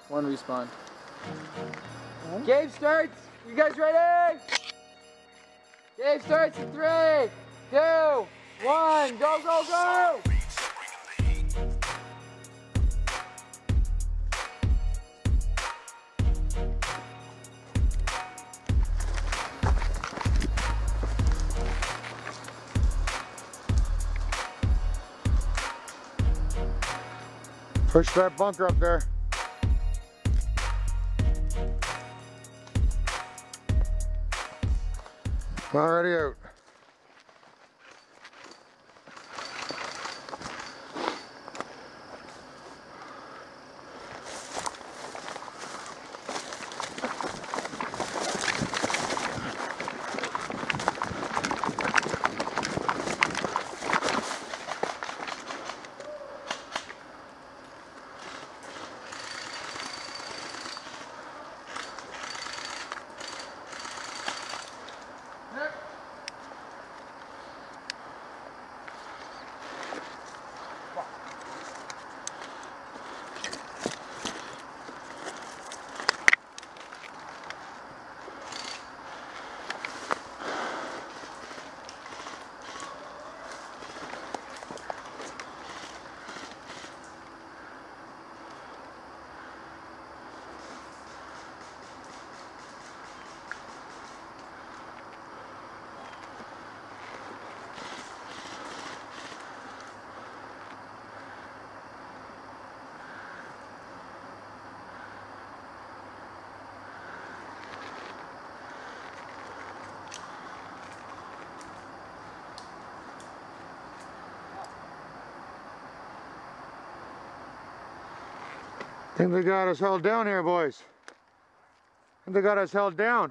One respawn. Game starts. You guys ready? Game starts in 3, 2, 1. Go, go, go! Push that bunker up there. Already out. I think they got us held down here, boys. I think they got us held down.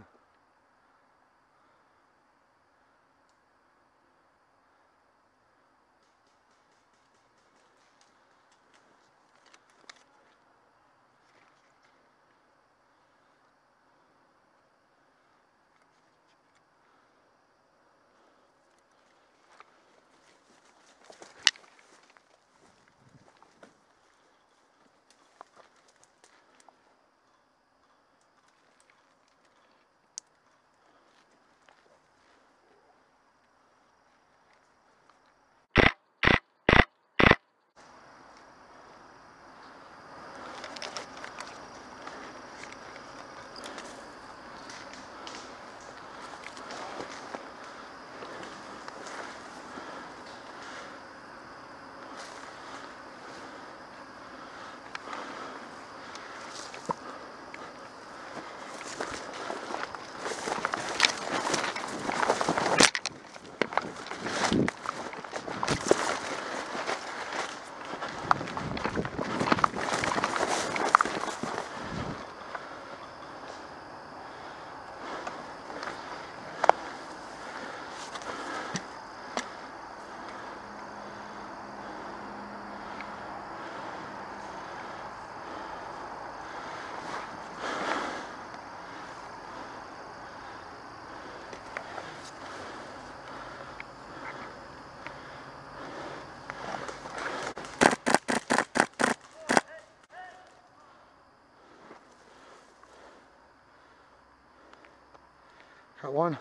Got one.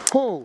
Oh.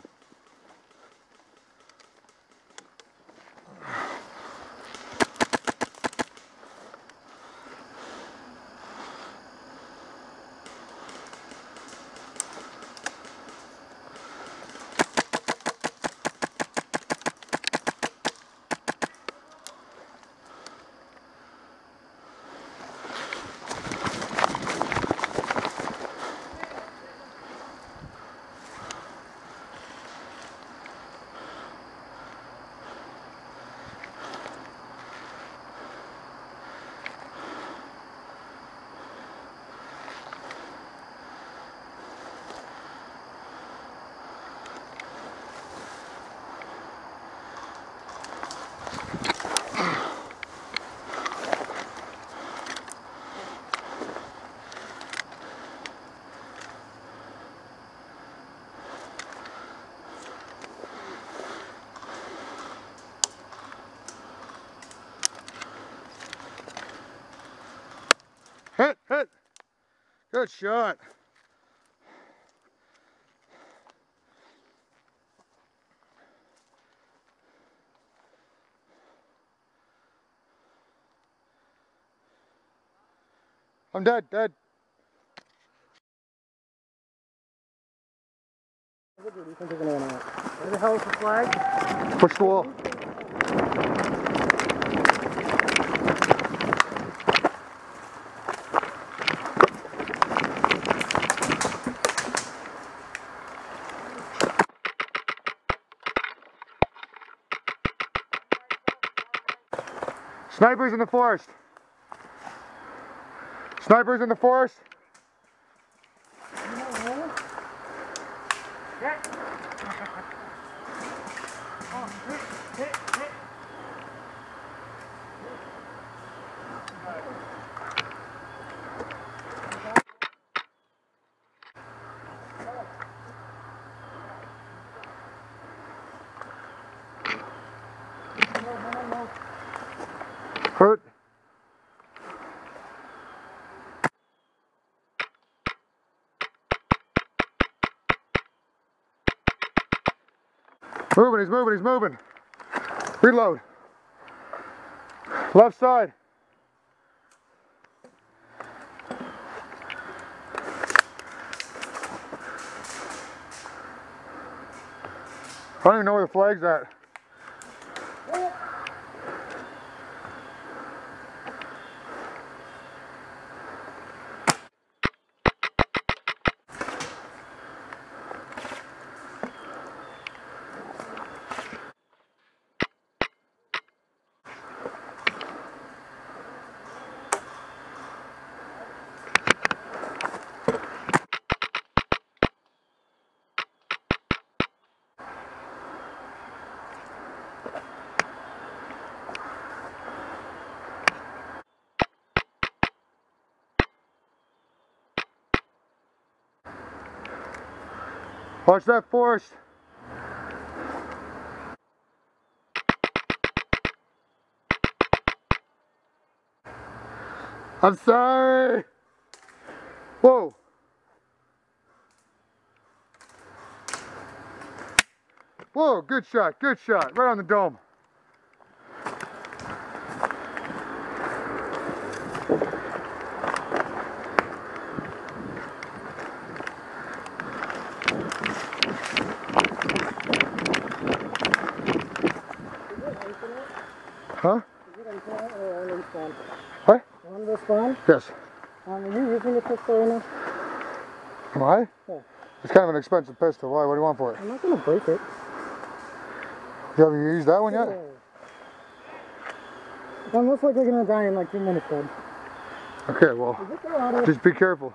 Hit, hit. Good shot. I'm dead, dead. What do you think they're going to run out? Where the hell is the flag? Push the wall. Snipers in the forest. Snipers in the forest. Hurt. Moving, he's moving, he's moving. Reload. Left side. I don't even know where the flag's at. Watch that forest. I'm sorry. Whoa. Whoa, good shot, right on the dome. Huh? What? On the spawn? Yes. Are you using the pistol right now? Am I? Yeah. It's kind of an expensive pistol. Why? What do you want for it? I'm not going to break it. You haven't used that one yet? Yeah. I'm most likely going to die in like 2 minutes, bud. Okay, well, just be careful.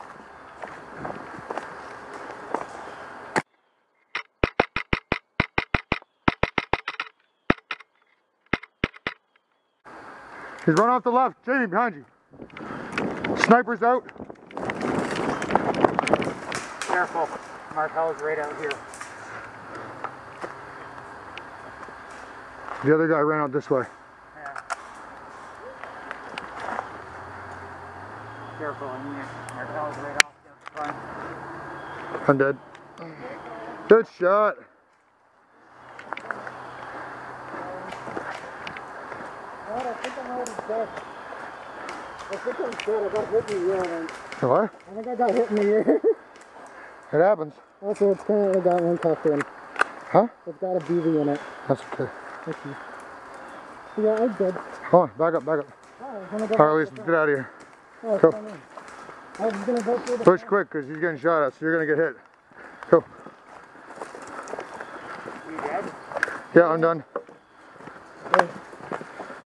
He's running off the left. Jamie, behind you. Sniper's out. Careful. Martel's right out here. The other guy ran out this way. Yeah. Careful in here. Martel's right off the front. I'm dead. Good shot. God, I think I'm already dead. I think I'm dead. I got hit in the ear. What? I think I got hit in the ear. It happens. Also, it's currently got one cuff in. Huh? It's got a BV in it. That's okay. Thank you. Yeah, I'm good. Hold on, back up, back up. Oh, All right, Lisa, get out of here. oh, Go. I was gonna go through the Push quick, because he's getting shot at, so you're going to get hit. Go. You dead? Yeah, I'm done.